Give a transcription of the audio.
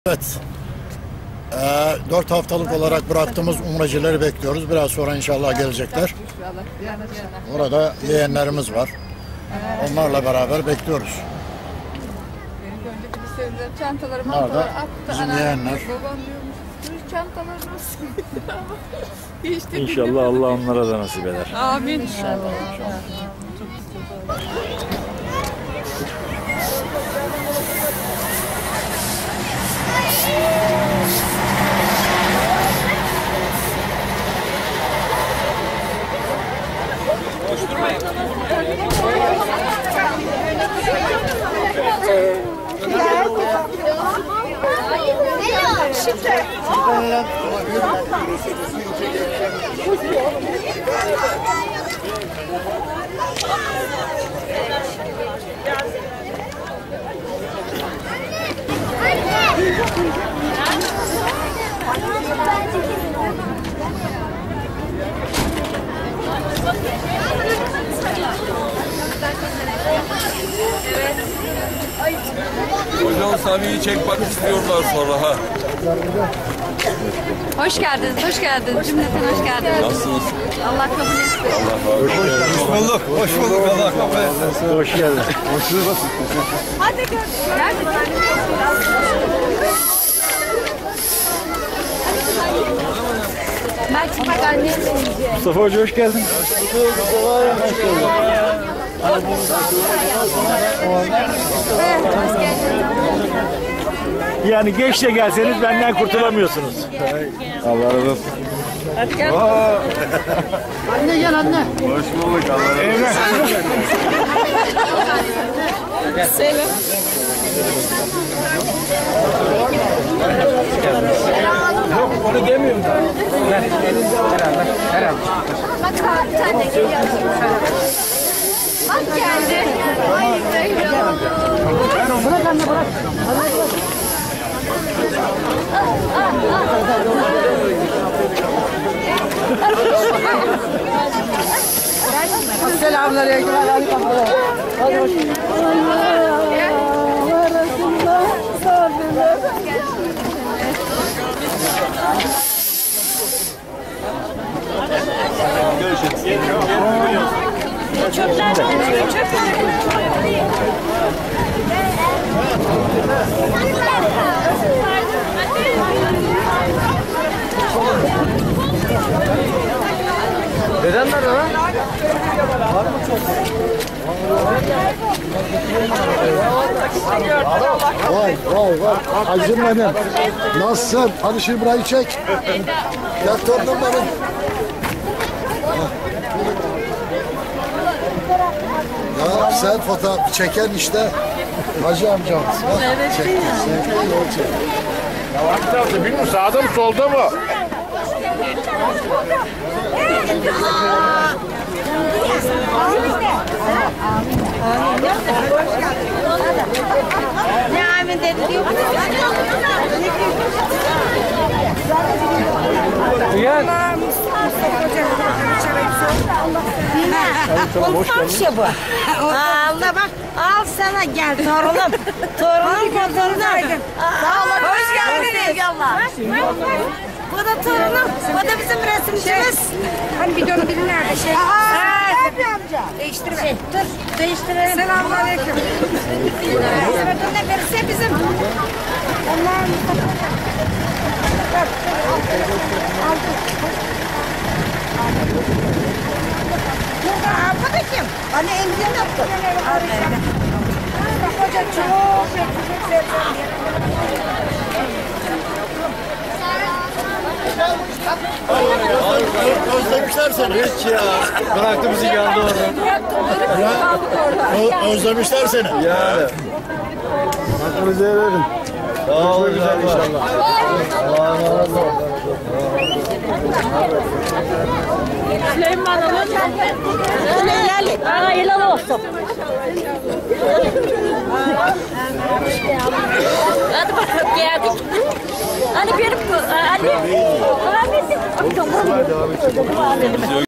Evet. 4 haftalık olarak bıraktığımız umrecileri bekliyoruz. Biraz sonra inşallah gelecekler. Orada yeğenlerimiz var. Onlarla beraber bekliyoruz. Nerede? Bizim yeğenler. İnşallah Allah onlara da nasip eder. Amin. İnşallah. Hocam Sami'yi çekmek istiyorlar sonra ha. Hoş geldiniz, hoş geldiniz. Cümleten hoş geldiniz. Nasılsınız? Allah kabul etsin. Hoş bulduk. Hoş bulduk. Allah kabul etsin. Hoş geldin. Hoş bulduk. Hadi görüşürüz. Belki bak anne. Mustafa Hoca hoş geldin. Yani geç de gelseniz benden kurtulamıyorsunuz. Allah razı olsun. Hadi gel. Anne gel anne. Hoş bulduk. Allah razı olsun. Selam. Yok onu demiyorum da. Herhalde. Bak sen de geliyorsun. Bak geldi. Bırak anne bırak. Selamünaleyküm. Hadi hoş geldin. Çöpler topluyor, Neden nerede lan? Vay vay vay. Hacım benim. Nasılsın? Hadi şu burayı çek. Gel torunum benim. Ya sen fotoğraf çeken işte Hacı amcamız. Bak, evet, çekti. Ya hangi tarafta bilmiyorum, sağda mı solda mı? Ne amin dedi diyor. Uyan. Komşu bu. Allah bak, al sana gel torunum. Torunum torunum. Sağ olun. Hoş geldiniz. Bu da torunum. Bu da bizim resimcimiz. Hani videonun biri nerede? Abi amca. Değiştirme. Dur, değiştirelim. Selamünaleyküm. Hizmetin de verirse bizim. Allah'ım. Bu da kim? Anne emzini yaptı. Hoca çok Özlemişler seni. Hiç ya. Bıraktı bizi geldi orada. Özlemişler seni. Yani. Hakkınızı verin. Sağ olun güzel inşallah. Allah'a emanet olun. Süleyman Hanım. Helal olsun. Hadi bakalım geldik. Hani benim annem.